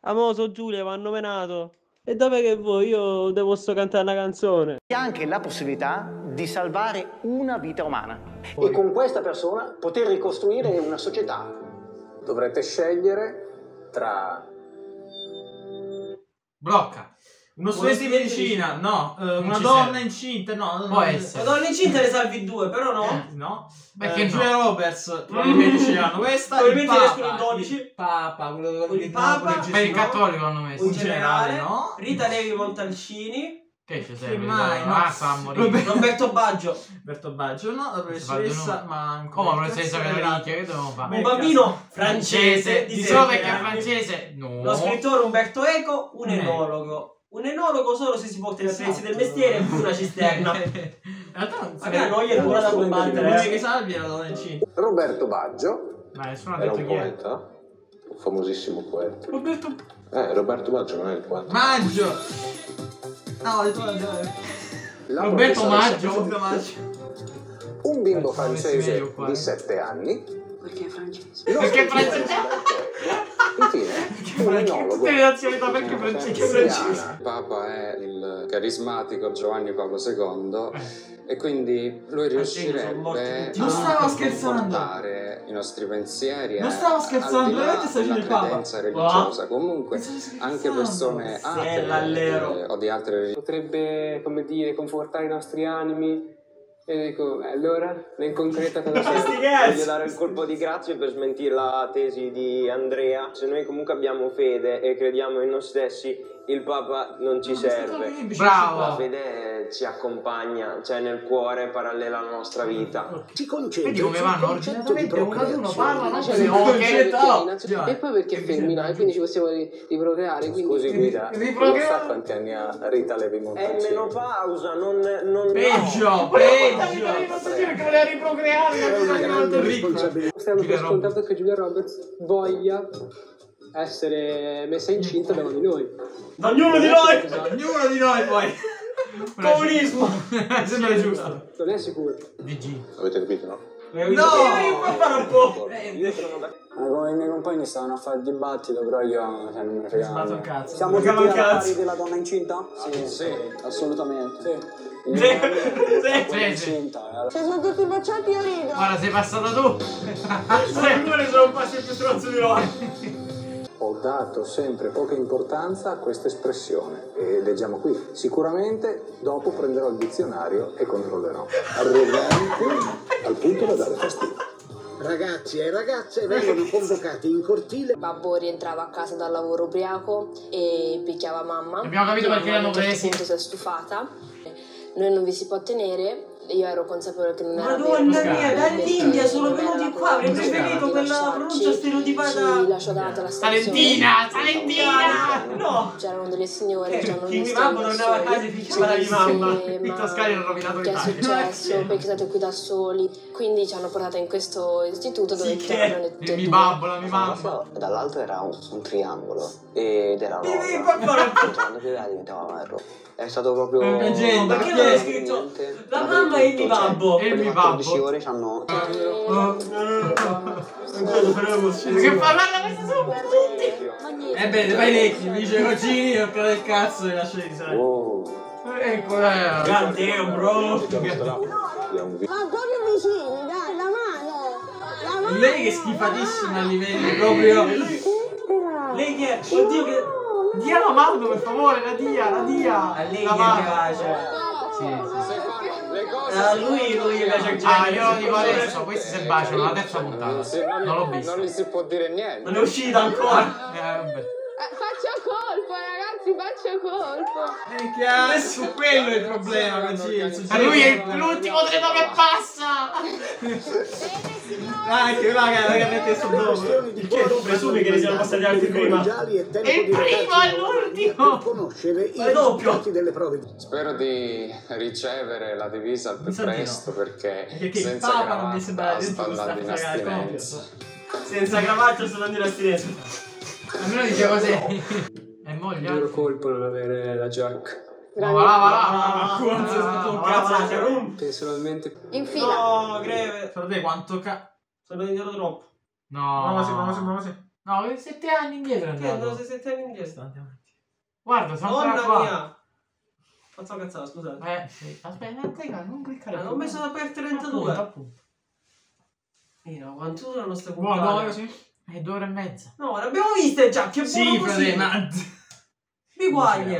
Amoso Giulia, mi hanno menato. E dove che vuoi? Io devo sto cantare una canzone. E anche la possibilità di salvare una vita umana. E con questa persona poter ricostruire una società. Dovrete scegliere tra... Blocca. Uno studente di medicina, no. Una donna incinta, no. Può essere. Una donna incinta ne salvi 2, però no. No. Perché Giulia no? Roberts, i medici hanno questa. Probabilmente riescono in 12. Il Papa, quello Il Papa, Per il cattolico hanno messo. un generale, no. Rita Levi Montalcini. Che ci sei? mai, no. Ah, sta a morire. Roberto Baggio. Roberto Baggio, no. La professoressa, ma ancora. Come la professoressa Carolicchia, che dobbiamo fare? Un bambino francese Di solo perché è 7 anni. francese? No. Lo scrittore Umberto Eco, un enologo. Un enologo solo se si porta i prezzi del mestiere e una cisterna. Magari a noi è dura da combattere. L'unica che salvi era la donna incinta. Roberto Baggio Ma nessuno ha era detto un chi è. poeta, un famosissimo poeta. Roberto. Roberto Baggio non è il poeta. Maggio. No, ho detto La Roberto professoressa- Maggio. Un bimbo Penso avessi francese meglio qua. di 7 anni. Perché è francese? Perché è francese? Infine, un enologo. Tutte le nazionalità perché francese. Anziana. Il Papa è il carismatico Giovanni Paolo II e quindi lui riuscirebbe Non stavo a scherzando. portare i nostri pensieri Non stavo scherzando, al di là veramente stai facendo il della Papa. credenza religiosa. Comunque Stai scherzando? anche persone atee l'allero. o di altre religioni Potrebbe, come dire, confortare i nostri animi. E dico, allora, nel concreto cosa c'è? Voglio dare il colpo di grazia per smentire la tesi di Andrea. Se noi comunque abbiamo fede e crediamo in noi stessi, il Papa non ci serve. Bravo. La fede ci accompagna, cioè nel cuore, parallela alla nostra vita. Si concentra Vedi come sul vanno? concetto di Ordinatamente uno ad uno parlano. E poi perché femmina? E quindi ci possiamo riprocreare. Scusi guida, non sa quanti anni ha Rita Levi È in Montalcini? menopausa, non Peggio, Posso dire che voleva riprocreare? Stiamo per scontato che Giulia Roberts voglia essere messa incinta da uno di noi. Ognuno di noi! Ognuno di noi poi. Comunismo! Sembra giusto. Non è sicuro. DG. Avete capito, no? No! Io può fare un po'! Come i miei compagni stavano a fare il dibattito, però io non me ne frega Sbato un cazzo. Siamo Frega tutti un alla cazzo. pari della donna incinta? Sì, assolutamente. Sì. Sì. Incinta, Se sono tutti bocciati io rido. Guarda, sei passata tu. Due sono un po' più stronzo di noi! Ho dato sempre poca importanza a questa espressione e leggiamo qui. Sicuramente dopo prenderò il dizionario e controllerò. Arroganti al punto da dare fastidio. Ragazzi e ragazze vengono convocati in cortile. Babbo rientrava a casa dal lavoro ubriaco e picchiava mamma. Abbiamo capito perché l'hanno Mamma a un certo presi. punto si è stufata. Noi non vi si può tenere. Io ero consapevole che non era Madonna vero. mia, dall'India sono venuti qua, avrei preferito quella pronuncia stereotipata. Ci lasciò davanti alla Salentina, Salentina. No! C'erano delle signore che ci hanno Chi mi visto mamma non andava a casa e picchiava la mia mamma. I toscani hanno rovinato che è l'Italia. successo? Perché siete qui da soli? Quindi ci hanno portata in questo istituto dove c'erano le tutte e Mi due. babbola, mi mamma. Dall'alto era un triangolo ed era rosa. Quando pioveva diventava marro. È stato proprio... Gente, Perché non ho scritto? La mamma e il mio babbo. E il mio 14 babbo. ore ci hanno... Che fa? Guarda, questi sono per tutti. Bene, fai lecchi, mi dice cocini, occhio del cazzo e lascia di salire. Ecco, dai. Grande, bro. Ma proprio vicini, dai, la mano! Lei che è schifatissima a livelli proprio... Lei che è? Oddio che... Dia la mano, per favore, la dia. A lei La che mano. piace. Sì. A lui piace il Ah, genere. io lo dico adesso, questi si baciano, la terza puntata. Non l'ho visto. Non gli si può dire niente. Non è uscita ancora. Vabbè. Faccia colpo, ragazzi, faccia colpo! Su quello è il problema, così. Ma lui è l'ultimo treno che passa. Anche là che mette sto dopo. Perché presumi che ne siano passati altri prima? E Il primo è l'ultimo. Conoscere i Ma è doppio. risultati delle prove. Spero di ricevere la divisa al più presto perché Perché il senza Papa non mi cravatta sembra sto dentro andando in questa cagata astinenza. Senza cravatta sto andando in astinenza. Almeno dice così. È moglie. Duro colpo non avere la Jack. No, va là. Ancora sei stato un cazzo. Personalmente. In fila! No, greve. Guardate quanto Sono diventato troppo. No. Muovasi. No, 7 anni indietro è Che andato. andato 7 anni indietro. Guarda, sono ancora Donna qua. mia. Faccio cazzata, scusate. Sì. Aspetta, non cliccare. Non ho messo da per 32. Appunto. Quanto dura la nostra Buono, puntata? così? È 2 ore e mezza. No, l'abbiamo vista già, che Sì, buono così. frate, ma... Mi guaglia.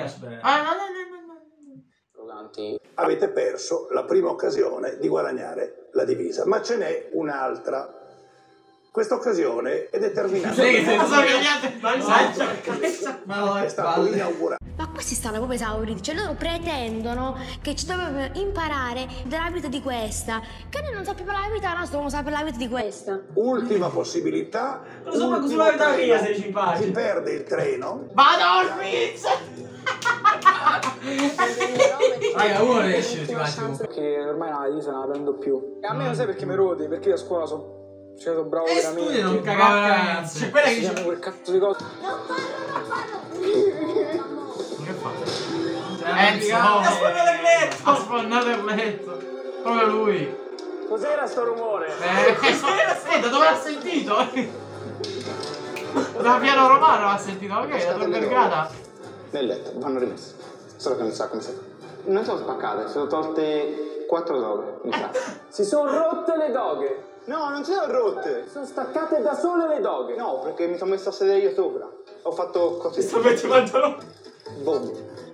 Avete perso la prima occasione di guadagnare la divisa, ma ce n'è un'altra. Questa occasione è determinata. È stato inaugurato. Ma questi stanno proprio esauriti, cioè loro pretendono che ci dobbiamo imparare della vita di questa. Che noi non sappiamo la vita nostra, dobbiamo sapere la vita di questa. Ultima possibilità. Non so manco sulla vita mia se ci faccio. Si perde il treno. Vado al pizza! Raga, uno riesce, ti faccio. Perché ormai la divisa non la prendo più. E a me lo sai perché mi rodi? Perché io a scuola sono bravo veramente. Studio non cagare cazzo. C'è quella che dice quel cazzo di cose. Che fa? Ha sfondato il letto. Proprio lui. Cos'era sto rumore? Da dove l'ha sentito? Da Piano Romano l'ha sentito, ok? Da Tor Vergata. Nel letto, vanno rimesse. Solo che non sa come si fa. Non sono spaccate, sono tolte 4 doghe, mi sa. Si sono rotte le doghe. No, non si sono rotte. Sono staccate da sole le doghe. No, perché mi sono messo a sedere io sopra. Ho fatto così. Boom.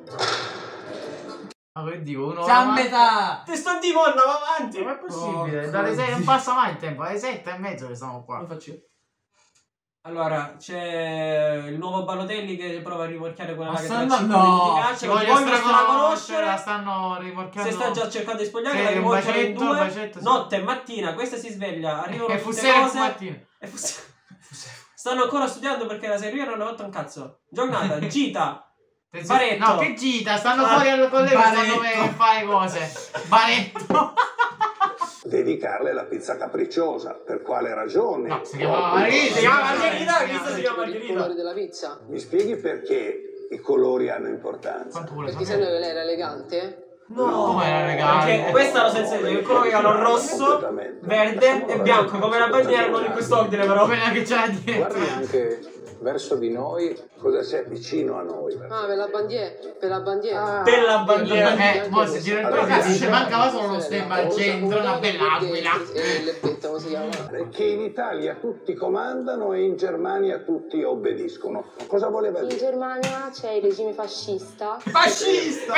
Ma che dico, uno siamo a metà. Ti sto di monna, va avanti. Ma è possibile? Dalle 6 non passa mai il tempo, alle 7:30 che stiamo qua. Lo faccio io. Allora, c'è il nuovo Balotelli che prova a rivolchiare quella che tra ci voglio conoscere, la stanno rivolchiando. Se sta già cercando di spogliare, la rivolchiamo in due. Notte e mattina, questa si sveglia, arrivano tutte cose. Stanno ancora studiando perché la serie non hanno fatto un cazzo. Giornata, gita. Baretto. No, che gita, stanno fuori al collegio, stanno a fare cose. Baretto. Dedicarle la pizza capricciosa. Per quale ragione? No, si chiama Margherita. Si chiama Margherita, questa si chiama Margherita. Il colore della pizza? Mi spieghi perché i colori hanno importanza? Perché se no lei era elegante? No, come era elegante? Perché questa lo senza dire, il colore erano rosso, verde e bianco, come la bandiera, non in quest'ordine però. Quella che c'era dietro. Guardi anche verso di noi. Cosa c'è vicino a noi? Ah, per la bandiera. Per la bandiera. Per la bandiera. Mo si gira il programma, dice mancava solo lo stemma al centro, una bella aquila. L'ebbetta, come si chiama? Che in Italia tutti comandano e in Germania tutti obbediscono. Cosa voleva In dire? Germania c'è il regime fascista. Fascista!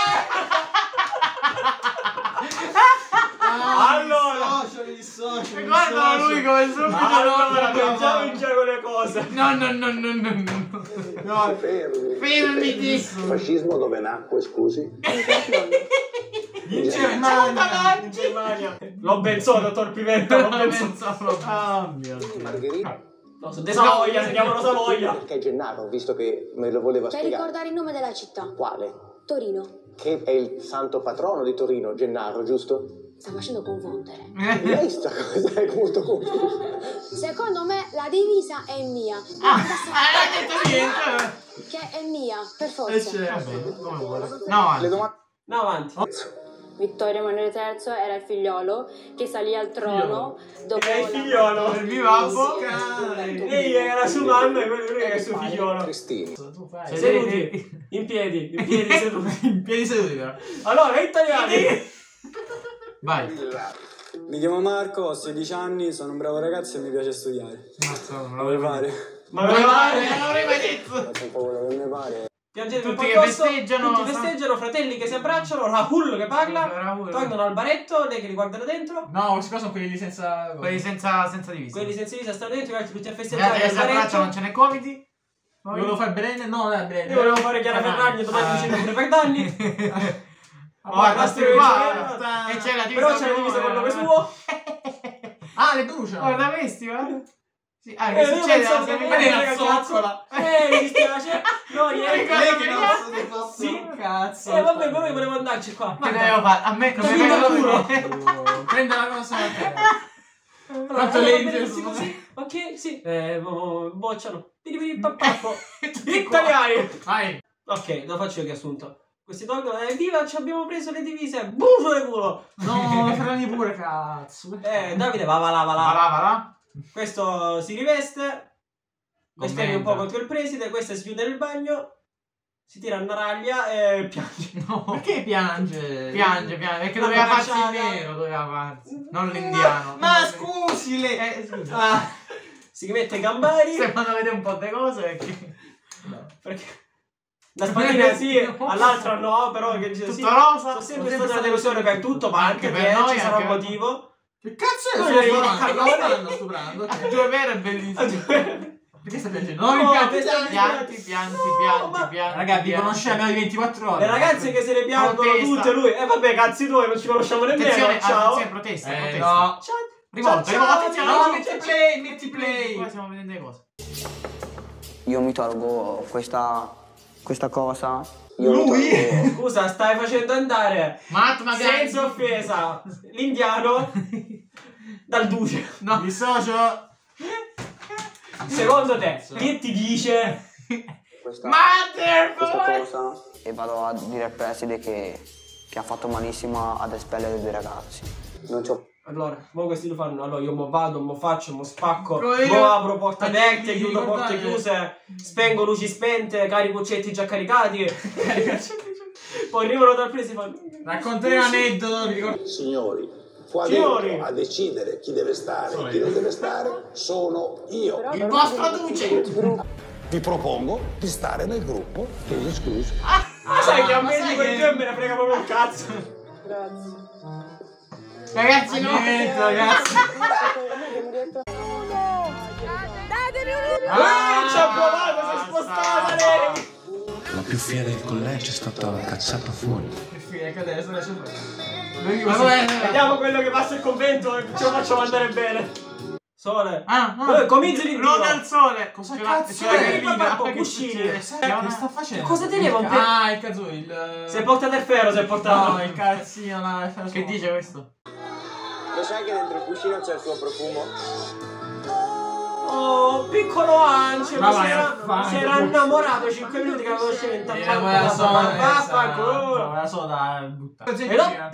Allora, guarda lui come subito. allora, pensiamo in giro le cose. No. Fermiti. Fascismo dove nacque, scusi? In Germania. L'ho pensato, dottor Pivetta, l'ho pensato. Ah mio Dio. Margherita? No, sono di Savoia, si chiamano Savoia. Perché Gennaro, visto che me lo voleva Per spiegare. ricordare il nome della città. Quale? Torino. Che è il santo patrono di Torino, Gennaro, giusto? Sta facendo confondere. Lei sta cosa è molto confusa. Secondo me la divisa è mia. Non ha detto niente. Che è mia, per forza. No, avanti. Vittorio Emanuele III era il figliolo che salì al trono dopo il figliolo. Il mio babbo. Lei era suo mamma e quello era il suo figliolo. Cristini. Seduti. In piedi seduti. In piedi seduti però. Allora, italiani. Vai. Mi chiamo Marco, ho 16 anni, sono un bravo ragazzo e mi piace studiare. Non lo vuoi fare? Ma non l'avrei mai detto. Faccio un po' quello che mi pare. Piangete Tutti che festeggiano. Tutti festeggiano, fratelli che si abbracciano, Rahul che parla, tornano al baretto, lei che li guardano dentro. No, questi qua sono quelli lì senza... Quelli senza divisa. Quelli senza divisa stanno dentro, gli altri tutti a festeggiare Gli al baretto. non ce n'è Covid. Volevo fare bene? No, dai, bene. Io volevo fare Chiara Ferragni, domani cucino pure per danni. Guarda, sti qua. E c'è la divisa. Però c'è la divisa con il nome suo. Ah, le bruciano. Guarda questi, guarda. Sì, che succede? Mi dispiace. No, niente. Sì, cazzo. Vabbè, però io volevo andarci qua. Che devo fare? A me non mi culo. Prende la cosa a te. Quanto legge così. Ok, sì. Bocciano. Italiani. Vai. Ok, lo faccio io che assunto. Questi tolgono viva, ci abbiamo preso le divise, bucio le culo. No, Ferragni pure, cazzo. Davide, va là. Questo si riveste. Bestemmi un po' contro il preside, questa si chiude nel bagno, si tira una raglia e piange. No. Perché piange? Piange, perché doveva farsi il nero, doveva farsi, non l'indiano. Ma scusi, scusa. Si mette Gambari. Se fanno vedere un po' di cose perché la spadina sì, all'altra no, però che dice tutto sì, rosa, sono sempre stata una delusione per tutto, ma anche per per noi, ci sarà un anche- motivo. Che cazzo Quello è? stanno stuprando. Due vere è bellissimo. Perché stai piangendo? No, No, pianti, pianti. pianti. Raga, vi conosciamo di 24 ore. Le ragazze che se ne piangono Protesta. tutte, lui, vabbè, cazzi tuoi, non ci conosciamo nemmeno, Attenzione, ciao. attenzione, protesta, protesta. No. Rivolta, Ciao, attenzione, ciao, metti play. Qua stiamo vedendo le cose. Io mi tolgo questa cosa. Scusa, stai facendo andare Ma senza offesa l'indiano dal duce. No, Mi socio. Secondo te, che ti dice? questa Motherboy! cosa e vado a dire al preside che ha fatto malissimo ad espellere due ragazzi. Non c'ho. Allora, mo questi lo fanno. Allora, io mo vado, mo faccio, mo spacco, Però io- mo apro porte aperte, chiudo ricordate- porte chiuse, spengo luci spente, carico uccetti già caricati. Poi arrivano dal preside e fanno. Racconterei un aneddoto. Signori, qua Signori. dentro a decidere chi deve stare e chi non deve stare sono io. Il vostro duce! Vi propongo di stare nel gruppo chiuso escluso. Ma sai che a me sai di quel che- film me ne frega proprio un cazzo. Ragazzi, no! Ragazzi. Ci ha provato, si è spostata lei. La più fiera del collegio è stata cacciata fuori. Che figa, che adesso lascia Vediamo quello che passa il convento e ce lo facciamo andare bene. Sole. Ah, cominci di non al sole! Cosa Ce cazzo l'ha è? gallina. Papà, cuscini. Che sta facendo? Cosa teneva un Ah, il cazzo, il... Si è portato il ferro, si è portato. No, il calzino là. Che dice questo? Lo sai che dentro il cuscino c'è il suo profumo? Oh, piccolo Angelo, Ma si vai era, a fare. si era innamorato 5 minuti che avevo scelto. Era quella soda buttata. E da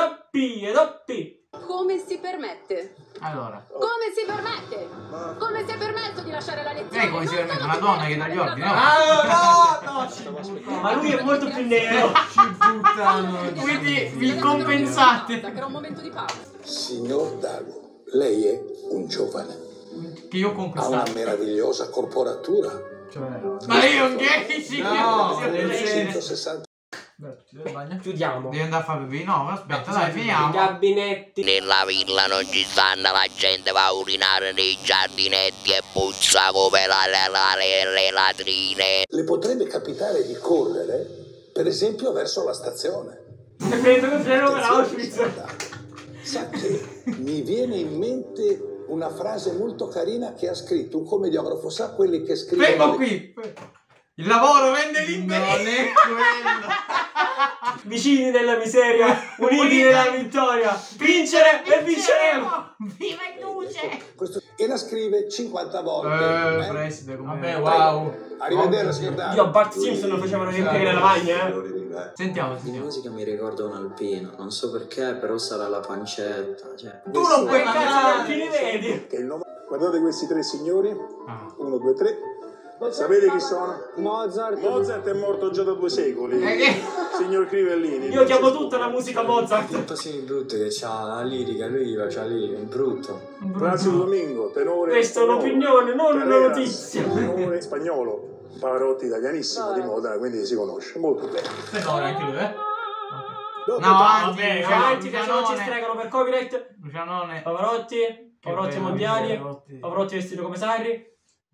P. Come si permette? Allora. Come si permette? Come si è permesso di lasciare la lezione? Come si permette? Una donna che dà gli ordini, no? No, ci buttano. Ma lui è molto più nero. Ci buttano. Quindi vi compensate. Che era un momento di pausa. Signor Dago, lei è un giovane. Che io ho Ha una conquistato. meravigliosa corporatura. Ma io un gay, sì. No, Sì, 160. Chiudiamo. Devi andare a fare pipì? No, aspetta, dai, I finiamo. gabinetti. Nella villa non ci stanno, la gente va a urinare nei giardinetti e puzza come le latrine. Le potrebbe capitare di correre, per esempio, verso la stazione. E prendo il treno per Auschwitz. Sa che mi viene in mente una frase molto carina che ha scritto un commediografo, sa quelli che scrivono... Vengo qui. Il lavoro rende liberi. Non è quello. Vicini nella miseria, uniti nella vittoria. Vincere e vinceremo. Viva il duce. E la scrive 50 volte. Preside, come... Vabbè, wow. Arrivederci, signor Dago. Io a Bart Simpson lo facevano riempire la lavagna, Sentiamo, La sentiamo. musica mi ricorda un alpino, non so perché, però sarà la pancetta. Cioè. Tu non puoi cazzo che li vedi. Che il nome... Guardate questi tre signori. 1, 2, 3. Sapete chi sono? Mozart. Mozart è morto già da 2 secoli. Signor Crivellini. Io chiamo tutta la musica Mozart. Così brutto che c'ha la lirica, lui faceva la lirica, è brutto. Francis Domingo, tenore. Questa è un'opinione, non una notizia. Tenore spagnolo. Pavarotti italianissimo di Modena, quindi si conosce molto bene. Tenore anche lui, eh? No, Vabbè, avanti che se non ci stregano per copyright. Lucianone. Pavarotti bello, mondiali. Pavarotti. Pavarotti vestito come Sarri.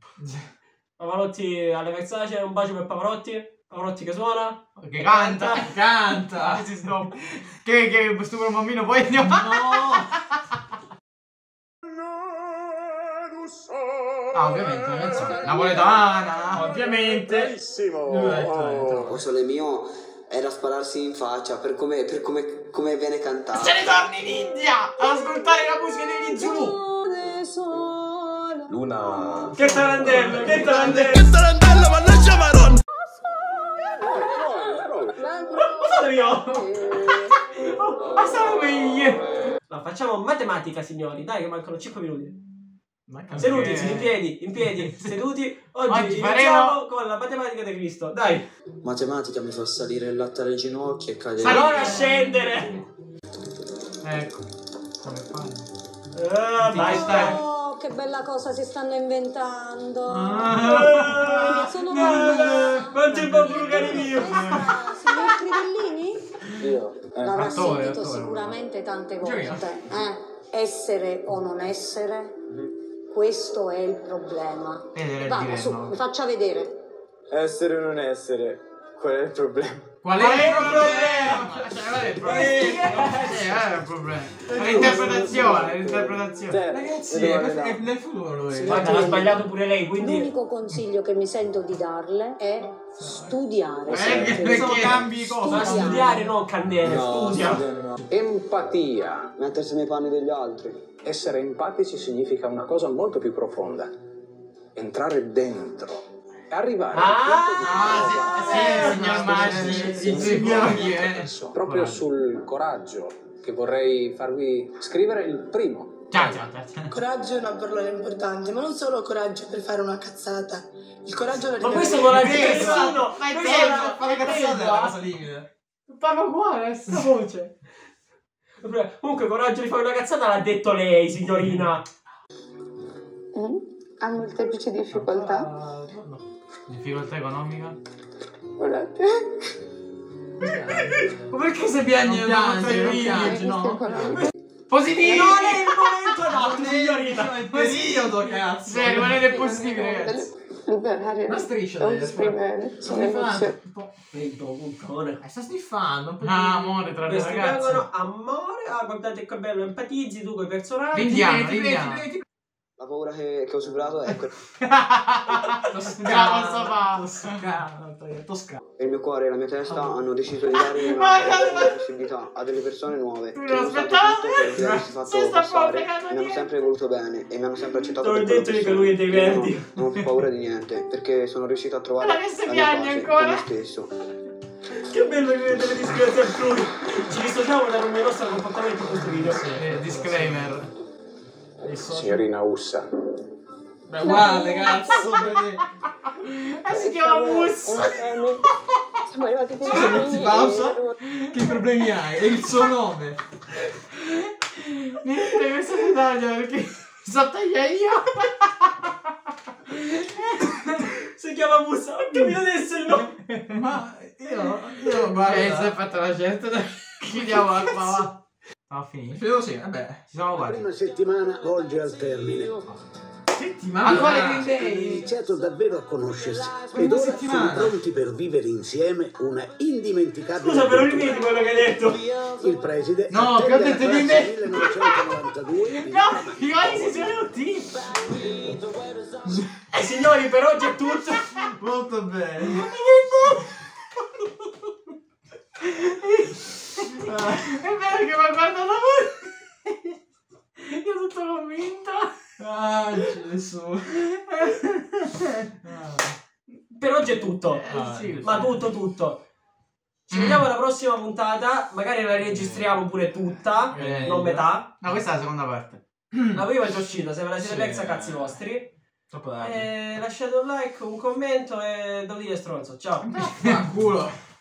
Pavarotti alle Versace, un bacio per Pavarotti. Pavarotti che suona. Che canta. Che stupro un bambino, poi andiamo. Ah, ovviamente, la canzone. Napoletana. Ovviamente. Bravissimo. Il sole mio era spararsi in faccia per come viene cantato. Se ne torni in India ad ascoltare la musica degli Zulu. Luna. Che tarantello, che tarantello. Che tarantello, mannaggia Maron. Cosa io? Ma stavo meglio. No, facciamo matematica, signori. Dai, che mancano 5 minuti. Seduti, in piedi, seduti. Oggi iniziamo con la matematica di Cristo. Dai. Matematica mi fa salire il latte alle ginocchia e cadere. Allora a scendere. Ecco. Come fai? Basta. Oh, che bella cosa si stanno inventando. Sono quanto il babbo carino. Signor Crivellini? Io. L'avrà sentito sicuramente tante volte. Essere o non essere, questo è il problema. Vada su, mi faccia vedere. Essere o non essere, qual è il problema? Qual è il problema? L'interpretazione. Ragazzi, è nel futuro. Guarda, l'ha sbagliato pure lei, quindi... L'unico consiglio che mi sento di darle è studiare. Perché cambi cosa? Ma studiare no, candele, studia. Empatia. Mettersi nei panni degli altri. Essere empatici significa una cosa molto più profonda. Entrare dentro. Arrivare signor Maggi, proprio sul coraggio che vorrei farvi scrivere il primo. Coraggio è una parola importante, ma non solo coraggio per fare una cazzata. Il coraggio ma questo non l'ha detto nessuno. Ma fare cazzate è una cosa limite. Parla uguale, sta voce. Comunque coraggio di fare una cazzata l'ha detto lei, signorina. Ha molteplici difficoltà. Difficoltà economica? Guardate. Ma perché se piangi non piangi, no? Positivo! Non è il momento adatto, signorina! È il periodo, cazzo! Cioè, rimanere positivi, ragazzi. Liberare una striscia o esprimere sono emozioni. Sta sniffando. Amore tra le ragazze. Vengono amore, guardate che bello, empatizzi tu con i personaggi. L'indiano. La paura che ho superato è quella. Toscana. E il mio cuore e la mia testa hanno deciso di dare una possibilità a delle persone nuove che nonostante tutto quello che avessi fatto passare mi hanno sempre voluto bene e mi hanno sempre accettato per quello che sono. Lui è dei verdi. Non ho più paura di niente perché sono riuscito a trovare la mia pace con me stesso. Che bello che delle disgrazie altrui. Ci dissociamo dal nostro comportamento in questo video. Disclaimer. Signorina Ussa. Beh, uguale, cazzo. Si chiama Bus. Siamo arrivati qui. Scusa, metti pausa. Che problemi hai? È il suo nome. Niente, questa si taglia perché so taglia io. Si chiama Bus. Ho capito adesso il nome. Ma io guarda. Si è fatta la scelta. Chiudiamo la va. Ah, finito. Credo sì, vabbè. Ci siamo La prima settimana volge al termine. Settimana? A quale Hanno iniziato davvero a conoscersi ed ora sono pronti per vivere insieme una indimenticabile. Scusa, però ripeti quello che hai detto. Il preside. No, che ho detto di me. 1992. No, i vari si sono tutti. Signori, per oggi è tutto. Molto bene. È vero che mi ha guardato voi. Io sono tutto convinto. Gesù. Per oggi è tutto. Ma tutto. Ci vediamo alla prossima puntata. Magari la registriamo pure tutta, non metà. No, questa è la seconda parte. La prima è già uscita. Se ve la siete persa, cazzi vostri. Troppo tardi. Lasciate un like, un commento e dovete stronzo. Ciao. Culo.